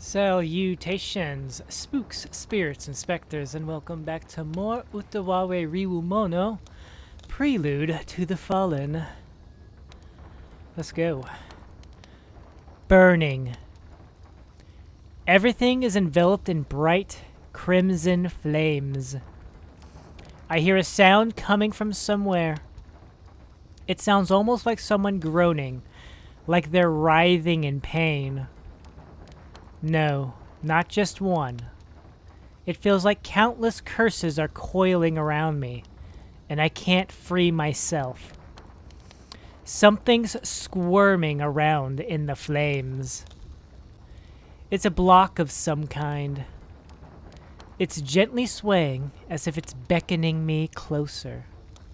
Salutations, spooks, spirits, and specters, and welcome back to more Utawawe Riwumono, Prelude to the Fallen. Let's go. Burning. Everything is enveloped in bright, crimson flames. I hear a sound coming from somewhere. It sounds almost like someone groaning, like they're writhing in pain. No, not just one. It feels like countless curses are coiling around me, and I can't free myself. Something's squirming around in the flames. It's a block of some kind. It's gently swaying as if it's beckoning me closer.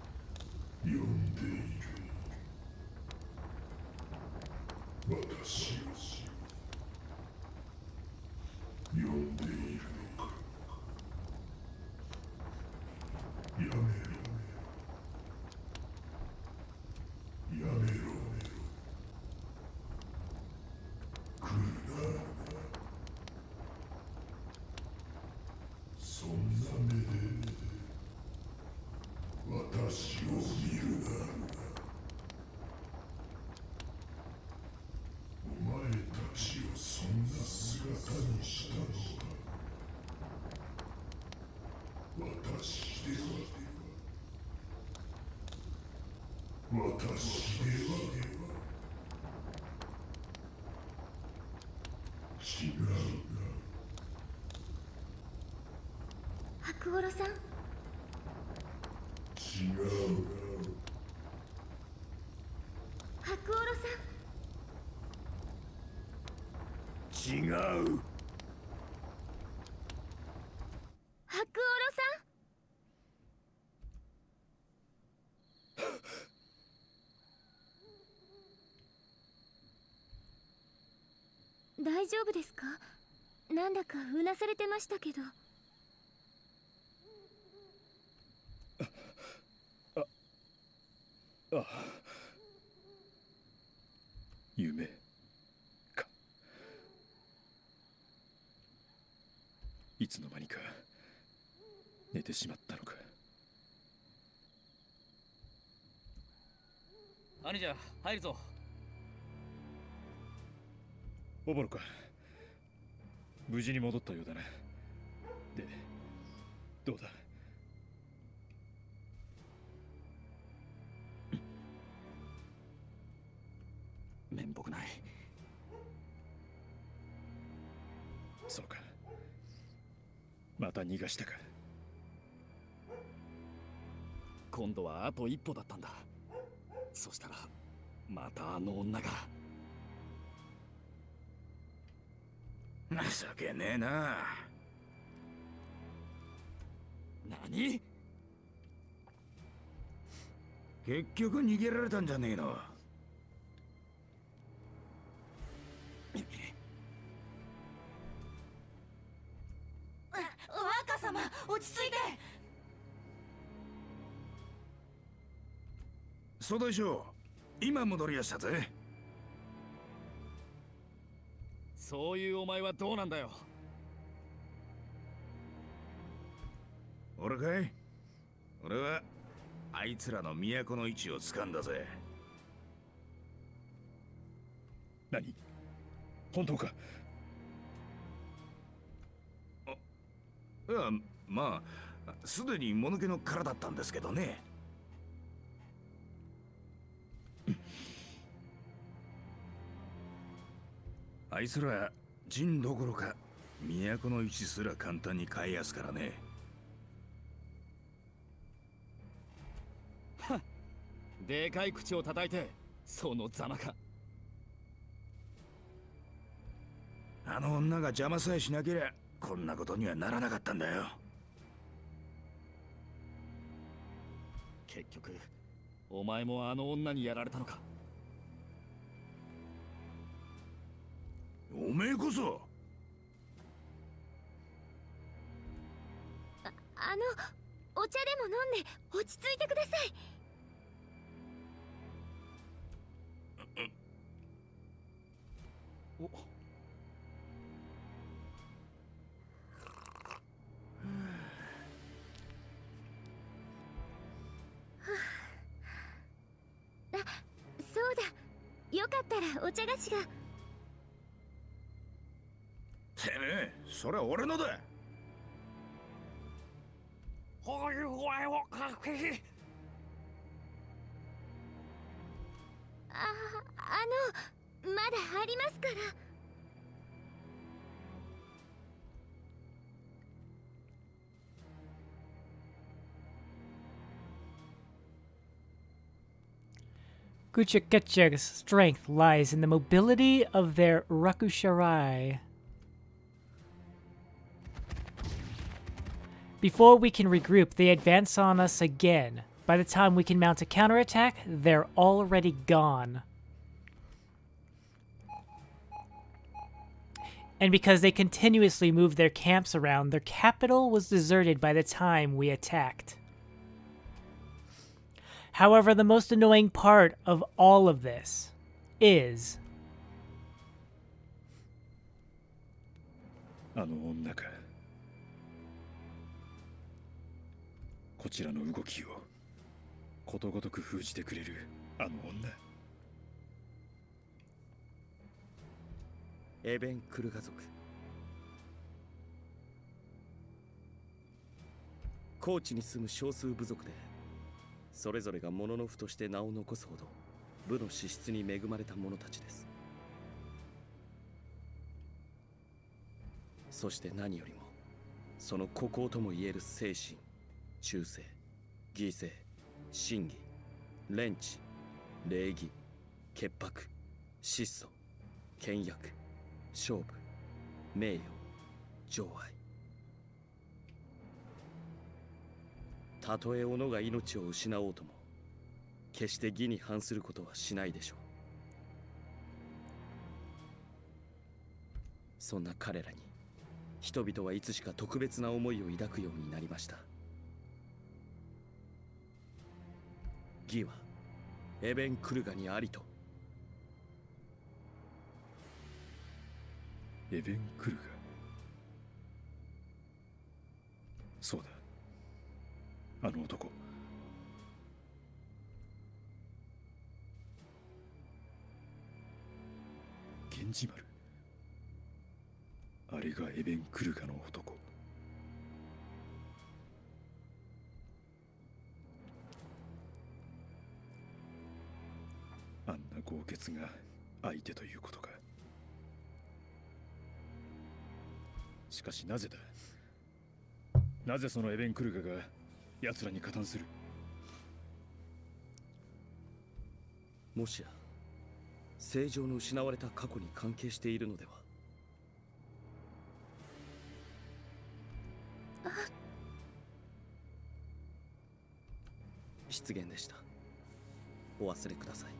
Hakuoro-san? Hakuoro-san? 違う。 Hakuoro-san? 大丈夫ですか？なんだかうなされてましたけど。 ああ、夢か。いつの間にか寝てしまったのか。 兄者、入るぞ。 おぼろか。無事に戻ったようだな。で、どうだ。 面目ない。 そうか。また逃がしたか。 今度はあと一歩だったんだ。そしたらまたあの女が。 情けねえな。 何？ 結局逃げられたんじゃねえの。 若様、落ち着いて。 そうでしょう。今戻りやしたぜ。 そういうお前はどうなんだよ。 俺かい？俺はあいつらの都の位置を掴んだぜ。 何？本当か？ いや、まあすでにもぬけの殻だったんですけどね。あいつら陣どころか都の位置すら簡単に変えやすからね。 でかい口を叩いて、そのざまか。 あの女が邪魔さえしなけりゃこんなことにはならなかったんだよ。 結局お前もあの女にやられたのか。 おめえこそ。 お茶でも飲んで落ち着いてください。 おたらお茶菓子が。 てめえ、それ俺のだ。 おいお前をかけ。 まだありますから。 Guchakecheg's strength lies in the mobility of their Rakusharai. Before we can regroup, they advance on us again. By the time we can mount a counterattack, they're already gone. And because they continuously moved their camps around, their capital was deserted by the time we attacked. However, the most annoying part of all of this is... あの女か。こちらの動きをことごとく封じてくれるあの女。 エベン・クルガ族。高地に住む少数部族で、それぞれがモノノフとして名を残すほど部の資質に恵まれた者たちです。そして何よりもその孤高ともいえる精神、忠誠、犠牲、真偽、廉恥、礼儀、潔白、質素、倹約、勝負、名誉、情愛。たとえ己が命を失おうとも決して義に反することはしないでしょう。そんな彼らに人々はいつしか特別な思いを抱くようになりました。義はエベン・クルガにありと。 エベン・クルガ。そうだ、あの男。源氏丸。あれがエベン・クルガの男。あんな豪傑が相手ということか。しかしなぜだ。なぜそのエベン・クルガが奴らに加担する。 もしや正常の失われた過去に関係しているのでは。失言でした。お忘れください。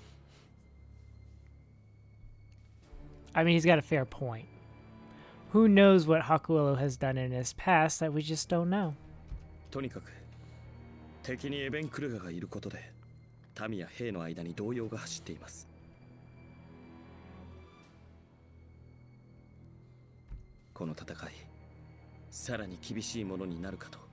I mean, he's got a fair point. Who knows what Hakuello has done in his past that we just don't know. とにかく敵にエベン・クルガがいることで民や兵の間に動揺が走っています。この戦いさらに厳しいものになるかと。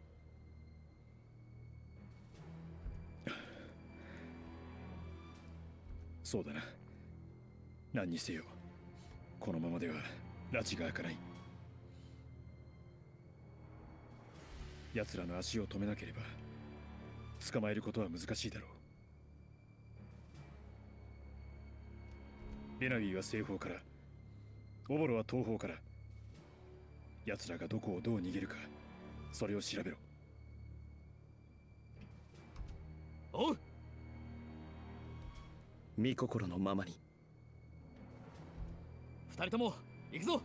そうだな。何にせよこのままでは拉致が開かない。奴らの足を止めなければ捕まえることは難しいだろう。レナビーは西方から、オボロは東方から。奴らがどこをどう逃げるか、それを調べろ。 おう。御心のままに。二人とも行くぞ。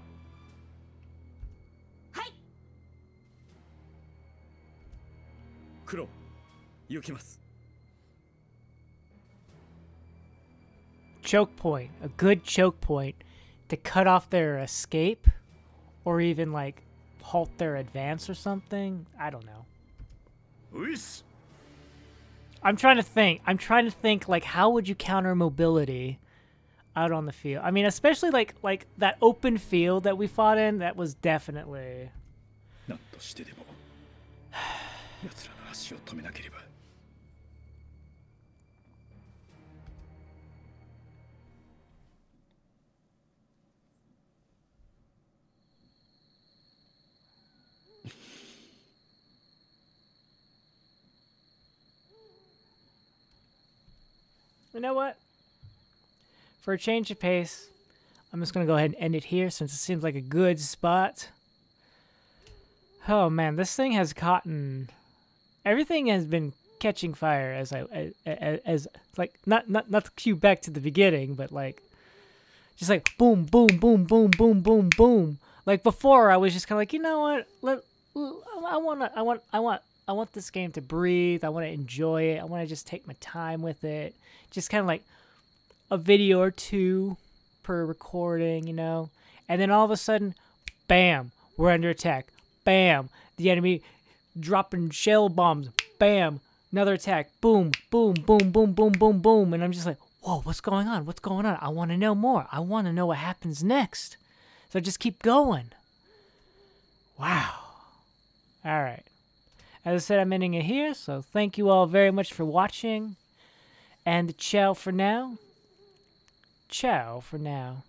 はい。 黒、行きます。 Choke point, a good choke point to cut off their escape or even like halt their advance or something. I don't know. ういっす。 I'm trying to think like how would you counter mobility out on the field? I mean, especially like that open field that we fought in, that was definitely 何としてでも奴らの足を止めなければ。 You know what? For a change of pace, I'm just going to go ahead and end it here since it seems like a good spot. Oh man, this thing has caught. Everything has been catching fire as like not to cue back to the beginning, but like just like boom, boom, boom, boom, boom, boom, boom. Like before, I was just kind of like, you know what? I want this game to breathe. I want to enjoy it. I want to just take my time with it. Just kind of like a video or two per recording, you know. And then all of a sudden, bam, we're under attack. Bam, the enemy dropping shell bombs. Bam, another attack. Boom, boom, boom, boom, boom, boom, boom. And I'm just like, whoa, what's going on? What's going on? I want to know more. I want to know what happens next. So just keep going. Wow. All right. As I said, I'm ending it here. So thank you all very much for watching. And ciao for now. Ciao for now.